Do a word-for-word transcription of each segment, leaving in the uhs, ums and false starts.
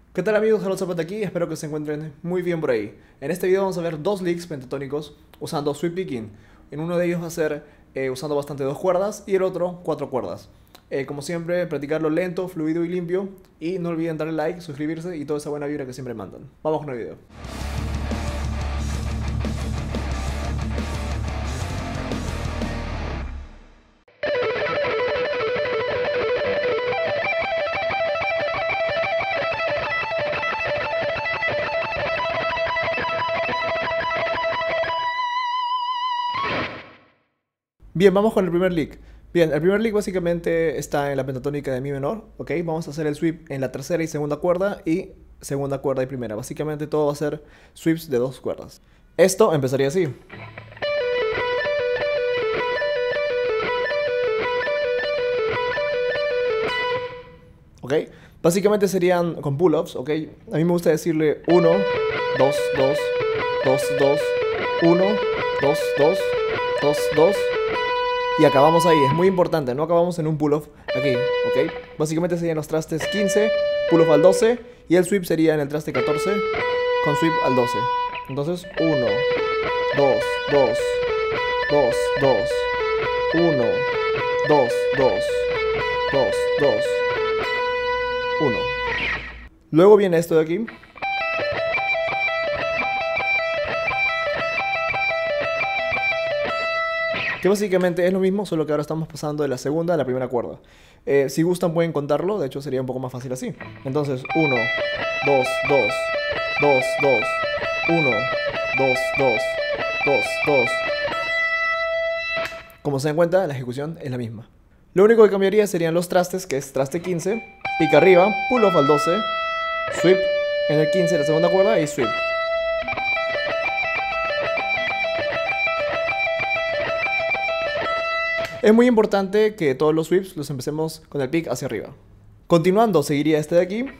¿Qué tal amigos? Harold Zapata aquí, espero que se encuentren muy bien por ahí. En este video vamos a ver dos licks pentatónicos usando sweep picking. En uno de ellos va a ser eh, usando bastante dos cuerdas y el otro cuatro cuerdas. Eh, como siempre, practicarlo lento, fluido y limpio. Y no olviden darle like, suscribirse y toda esa buena vibra que siempre mandan. Vamos con el video. Bien, vamos con el primer lick. Bien, el primer lick básicamente está en la pentatónica de mi menor, ¿ok? Vamos a hacer el sweep en la tercera y segunda cuerda y segunda cuerda y primera. Básicamente todo va a ser sweeps de dos cuerdas. Esto empezaría así. ¿Ok? Básicamente serían con pull-ups, ¿ok? A mí me gusta decirle uno, dos, dos, dos, dos, uno, dos, dos, dos, dos. Y acabamos ahí, es muy importante, no acabamos en un pull-off aquí, ¿ok? Básicamente serían los trastes quince, pull-off al doce y el sweep sería en el traste catorce con sweep al doce. Entonces, uno, dos, dos, dos, dos, uno, dos, dos, dos, dos, uno. Luego viene esto de aquí. Que básicamente es lo mismo, solo que ahora estamos pasando de la segunda a la primera cuerda. Eh, si gustan pueden contarlo, de hecho sería un poco más fácil así. Entonces, uno, dos, dos, dos, dos, uno, dos, dos, dos, dos. Como se dan cuenta, la ejecución es la misma. Lo único que cambiaría serían los trastes, que es traste quince, pica arriba, pull off al doce, sweep en el quince la segunda cuerda y sweep. Es muy importante que todos los sweeps los empecemos con el pick hacia arriba. Continuando, seguiría este de aquí.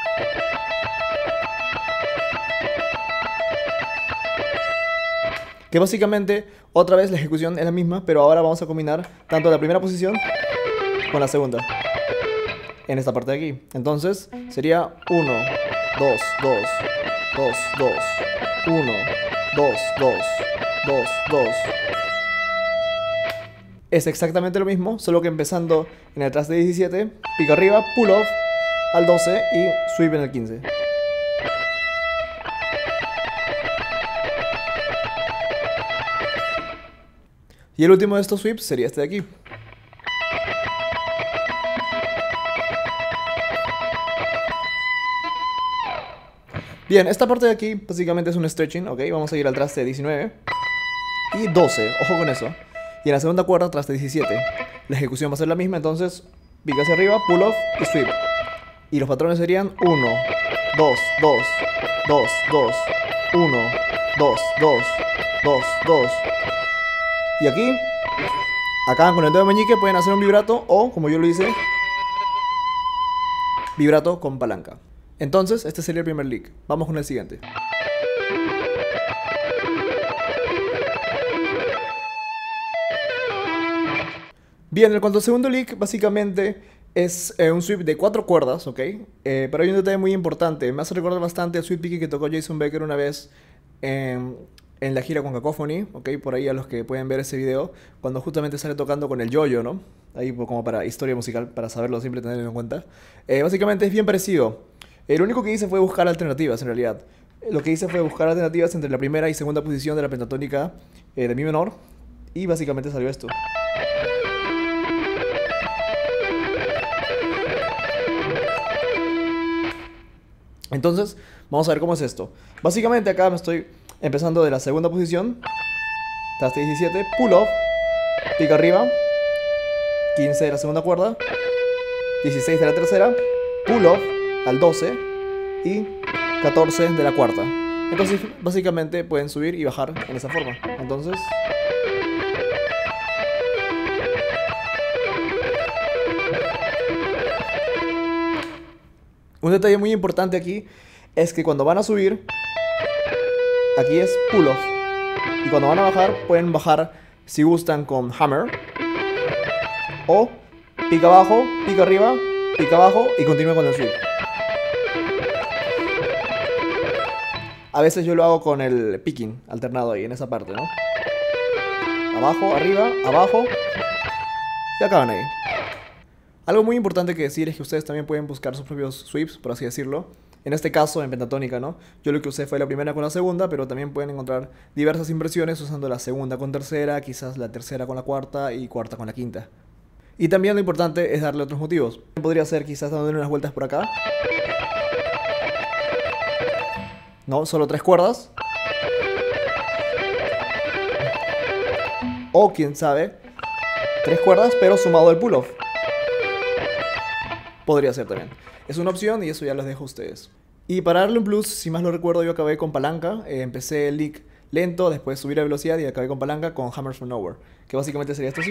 Que básicamente, otra vez la ejecución es la misma, pero ahora vamos a combinar tanto la primera posición con la segunda. En esta parte de aquí. Entonces, sería uno, dos, dos, dos, dos, uno, dos, dos, dos, dos. Es exactamente lo mismo, solo que empezando en el traste diecisiete, pico arriba, pull off al doce y sweep en el quince. Y el último de estos sweeps sería este de aquí. Bien, esta parte de aquí básicamente es un stretching, ¿ok? Vamos a ir al traste diecinueve y doce, ojo con eso. Y en la segunda cuerda, traste diecisiete. La ejecución va a ser la misma, entonces pica hacia arriba, pull off y sweep. Y los patrones serían uno, dos, dos, dos, dos, uno, dos, dos, dos, dos. Y aquí, acá con el dedo meñique pueden hacer un vibrato o, como yo lo hice, vibrato con palanca. Entonces, este sería el primer lick. Vamos con el siguiente. Bien, en cuanto al segundo lick, básicamente es eh, un sweep de cuatro cuerdas, ¿ok? Eh, pero hay un detalle muy importante. Me hace recordar bastante al sweep picking que tocó Jason Becker una vez en, en la gira con Cacophony, ¿ok? Por ahí a los que pueden ver ese video, cuando justamente sale tocando con el yo-yo, ¿no? Ahí como para historia musical, para saberlo, siempre tenerlo en cuenta. Eh, básicamente es bien parecido. Eh, lo único que hice fue buscar alternativas, en realidad. Lo que hice fue buscar alternativas entre la primera y segunda posición de la pentatónica eh, de mi menor. Y básicamente salió esto. Entonces, vamos a ver cómo es esto. Básicamente acá me estoy empezando de la segunda posición. Traste diecisiete, pull off, pica arriba, quince de la segunda cuerda, dieciséis de la tercera, pull off al doce y catorce de la cuarta. Entonces, básicamente pueden subir y bajar en esa forma. Entonces... un detalle muy importante aquí es que cuando van a subir, aquí es pull off. Y cuando van a bajar, pueden bajar si gustan con hammer. O pica abajo, pica arriba, pica abajo y continúa con el sweep. A veces yo lo hago con el picking alternado ahí, en esa parte, ¿no? Abajo, arriba, abajo. Y acaban ahí. Algo muy importante que decir es que ustedes también pueden buscar sus propios sweeps, por así decirlo. En este caso, en pentatónica, ¿no? Yo lo que usé fue la primera con la segunda, pero también pueden encontrar diversas inversiones usando la segunda con tercera, quizás la tercera con la cuarta y cuarta con la quinta. Y también lo importante es darle otros motivos. Podría ser quizás dándole unas vueltas por acá. No, solo tres cuerdas. O quién sabe, tres cuerdas pero sumado el pull-off. Podría ser también. Es una opción y eso ya los dejo a ustedes. Y para darle un plus, si más lo recuerdo, yo acabé con palanca. Eh, empecé el lick lento, después subí la velocidad y acabé con palanca con Hammers from Nowhere. Que básicamente sería esto así.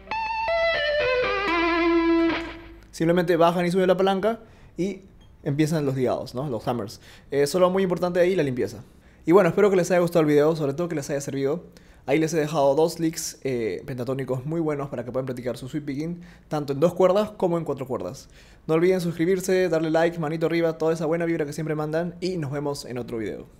Simplemente bajan y suben la palanca y empiezan los ligados, ¿no? Los hammers. Eh, solo muy importante ahí la limpieza. Y bueno, espero que les haya gustado el video, sobre todo que les haya servido. Ahí les he dejado dos licks eh, pentatónicos muy buenos para que puedan practicar su sweep picking, tanto en dos cuerdas como en cuatro cuerdas. No olviden suscribirse, darle like, manito arriba, toda esa buena vibra que siempre mandan y nos vemos en otro video.